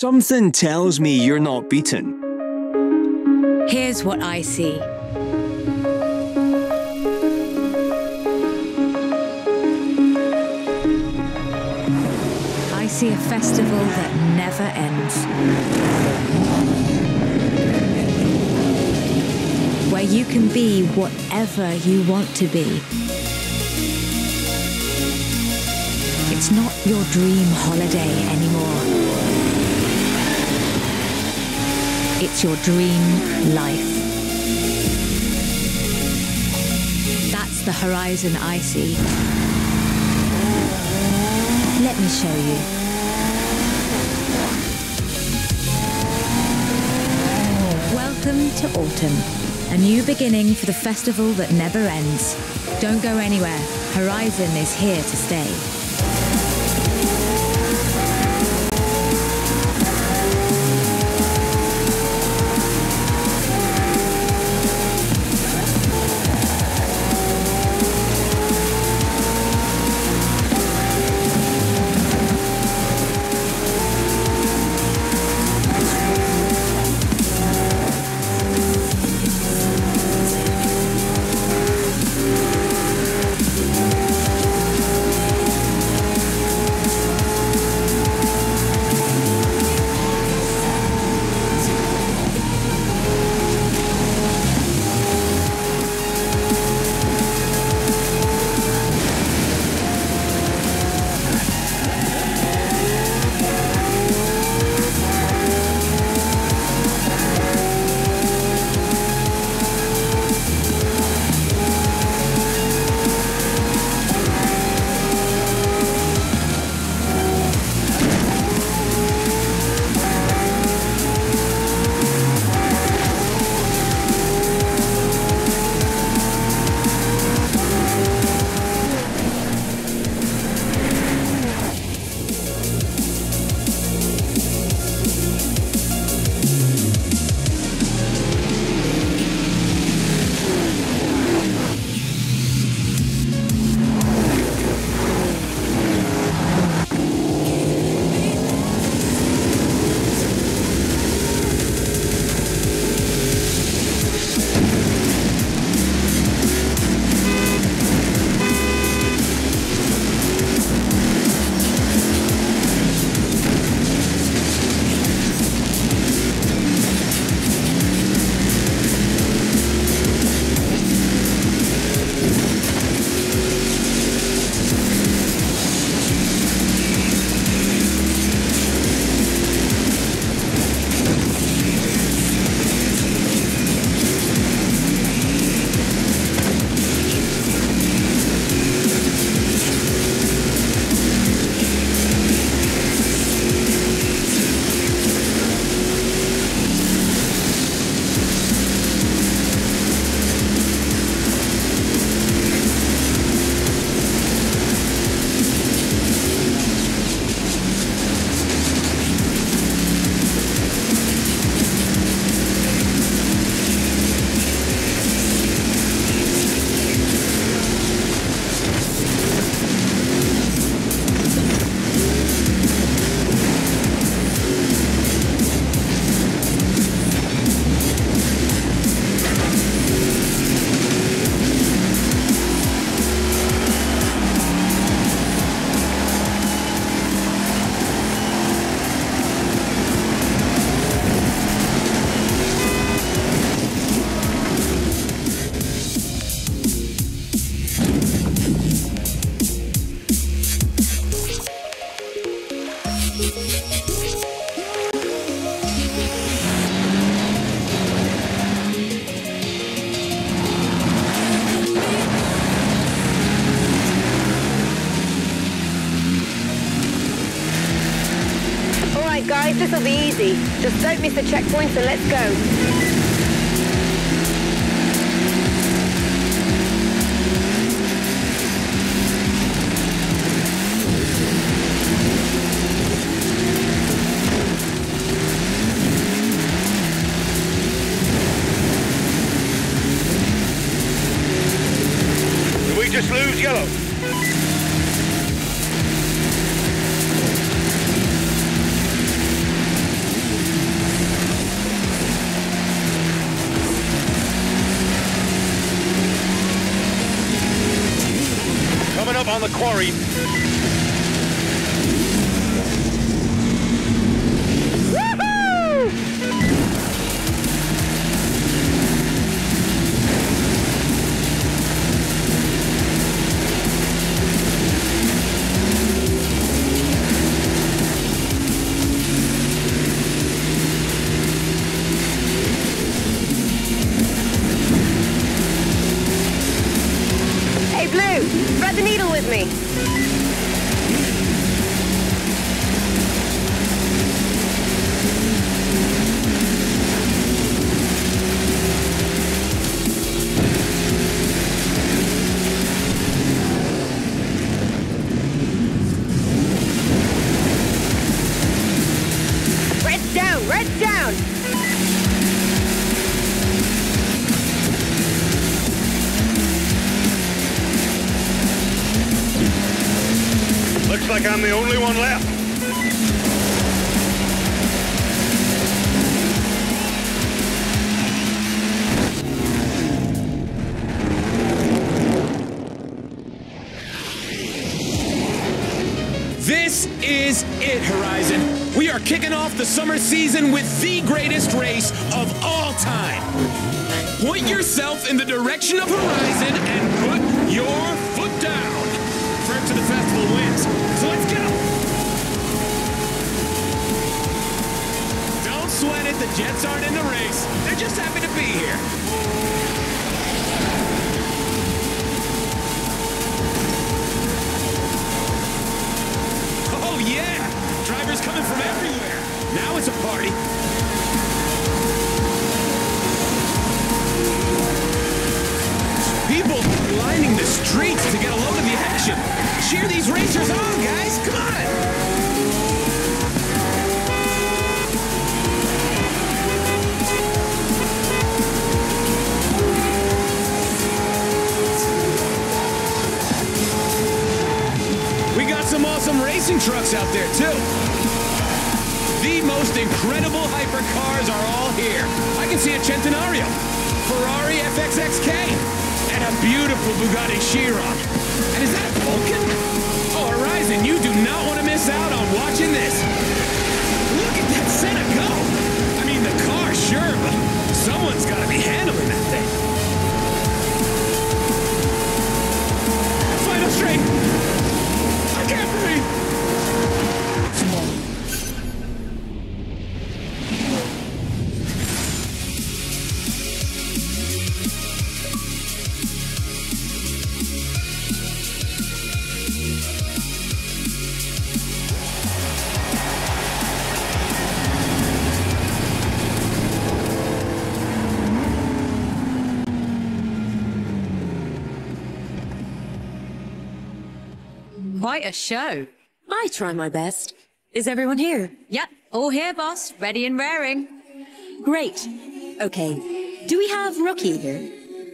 Something tells me you're not beaten. Here's what I see. I see a festival that never ends. Where you can be whatever you want to be. It's not your dream holiday anymore. It's your dream life. That's the horizon I see. Let me show you. Welcome to autumn. A new beginning for the festival that never ends. Don't go anywhere. Horizon is here to stay. Guys, this will be easy. Just don't miss the checkpoints and let's go. Did we just lose yellow? on the quarry. Hey, Blue, thread the needle with me. Red's down, red's down. Looks like I'm the only one left. This is it, Horizon. We are kicking off the summer season with the greatest race of all time. Point yourself in the direction of Horizon and put your foot down. First to the festival wins, so let's go. Don't sweat it, the Jets aren't in the race. They're just happy to be here. Oh yeah! Drivers coming from everywhere. Now it's a party. People are lining the streets to get a load of the action. Cheer these racers on, guys! Come on! We got some awesome racing trucks out there, too. The most incredible hypercars are all here. I can see a Centenario, Ferrari FX6, and a beautiful Bugatti Chiron. And is that a Vulcan? Oh, Horizon, you do not want to miss out on watching this. Look at that Senna go. I mean, the car, sure, but someone's got to be handling that thing. Final straight. I can't breathe. Quite a show. I try my best. Is everyone here? Yep, all here, boss. Ready and raring. Great. Okay. Do we have Rookie here?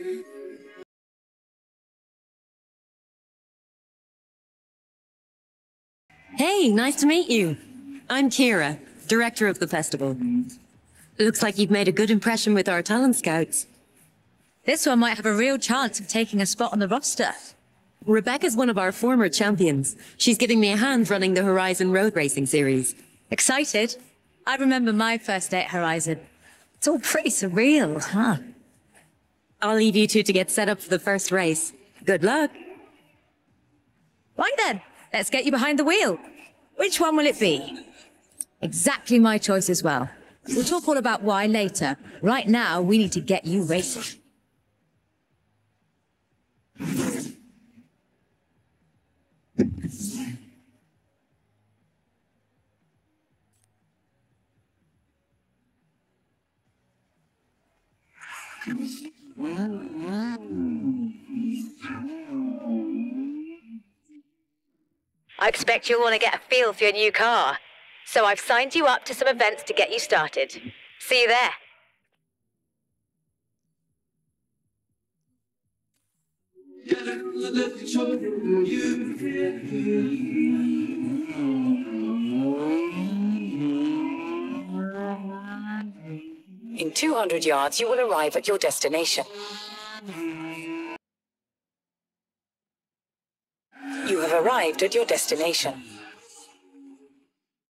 Hey, nice to meet you. I'm Kira, director of the festival. Looks like you've made a good impression with our talent scouts. This one might have a real chance of taking a spot on the roster. Rebecca's one of our former champions. She's giving me a hand running the Horizon Road Racing Series. Excited? I remember my first day at Horizon. It's all pretty surreal, huh? I'll leave you two to get set up for the first race. Good luck. Right then, let's get you behind the wheel. Which one will it be? Exactly my choice as well. We'll talk all about why later. Right now, we need to get you racing. I expect you'll want to get a feel for your new car. So I've signed you up to some events to get you started. See you there. In 200 yards, you will arrive at your destination. You You have arrived at your destination.